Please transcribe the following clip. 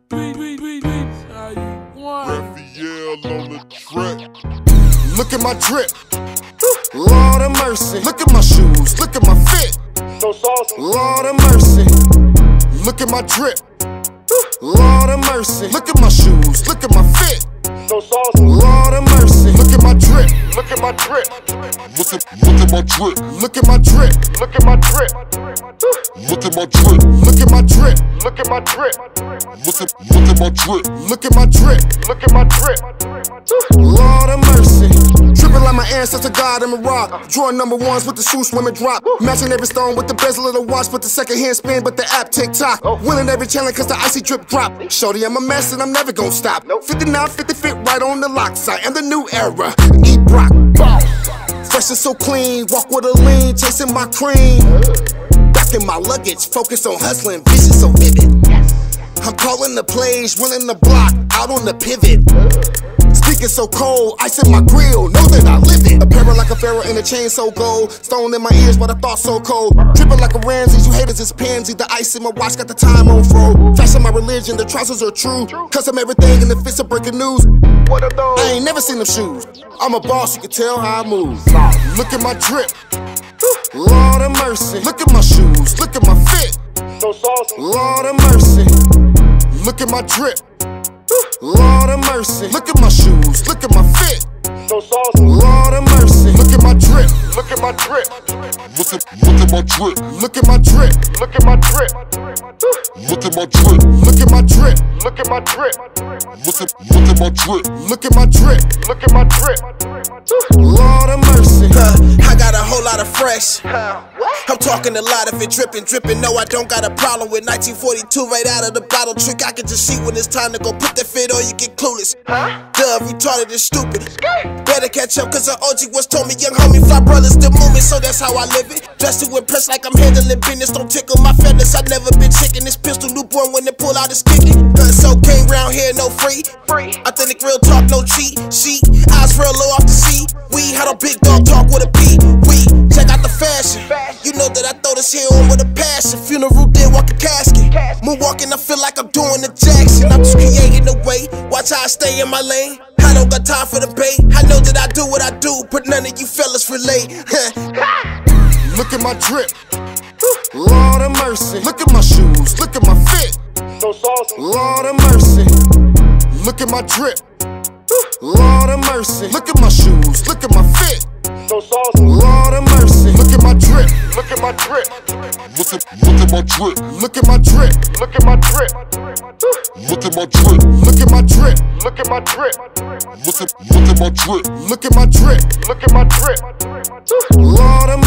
Raphael on the track. Look at my drip, Lord of mercy. Look at my shoes, look at my fit, So saucy. Lord of mercy. Look at my drip, Lord of mercy. Look at my shoes, look at my fit, So saucy. Lord of mercy. Look at my drip, Look at my drip. Look at my drip. look at my drip, Look at my drip. Look at my drip. look at my drip, Look at my drip. Look at my drip. look at my drip, Look at my drip. Lord of mercy. Tripping like my ancestor God in my rock. Drawing number ones with the swoosh women drop. Matching every stone with the bezel of the watch, but the second hand spin, but the app tick-tock. Winning every challenge cause the icy drip drop. Shorty, I'm a mess and I'm never gonna stop. 59, 50 fit right on the locks. I am the new era. Eat Brock. Fresh and so clean, walk with a lean, chasing my cream. Back in my luggage, focus on hustling, vision so vivid. I'm calling the plays, running the block, out on the pivot. Speaking so cold, ice in my grill, know that I live it. Apparel like a pharaoh and a chain so gold. Stone in my ears, but I thought so cold. Dripping like a Ramsey, you haters is pansy. The ice in my watch got the time on fro. Fashion my religion, the trousers are true. Custom everything in the fist of breaking news. What are those? I ain't never seen them shoes. I'm a boss, you can tell how I move. Look at my drip, Lord of mercy. Look at my shoes, look at my fit, So saucy. Lord of mercy. Look at my drip, Lord of mercy. Look at my shoes, look at my fit, So saucy. Lord of mercy. Look at my drip, Look at my drip. Look at my drip. look at my drip, Look at my drip. Look at my drip. look at my drip, Look at my drip. Look at my drip. look at my drip, Look at my drip. Lord of mercy. I got a whole lot of fresh. I'm talking a lot of it dripping, dripping. No, I don't got a problem with 1942 right out of the bottle trick. I can just see when it's time to go put that fit or you get clueless. Duh, retarded and stupid. Better catch up cause the OG was told me young homie fly brothers the movement, so that's how I live it. Dressed to impress like I'm handling business. Don't tickle my feathers. I never been chicken. This pistol newborn when they pull out it's kicking. Cause so came round here no free. Authentic real talk, no cheat. Sheet, eyes real low off the sea. We had a big dog talk with a P. We check out the fashion. You know that I throw this here on with a passion. Funeral did walk a casket. Moonwalking, I feel like I'm doing the Jackson. I'm just creating a way. Watch how I stay in my lane. I don't got time for the bait. I know that I do what I do, but none of you fellas relate. Look at my drip, Lord of mercy. Look at my shoes, look at my fit, So saucy. Lord of mercy. Look at my drip, Lord of mercy. Look at my shoes, look at my fit, So saucy. Lord of mercy. Look at my drip, Look at my drip. Look at my drip. look at my drip, Look at my drip. Look at my drip. look at my drip, Look at my drip. Look at my drip. look at my drip, Look at my drip. Lord of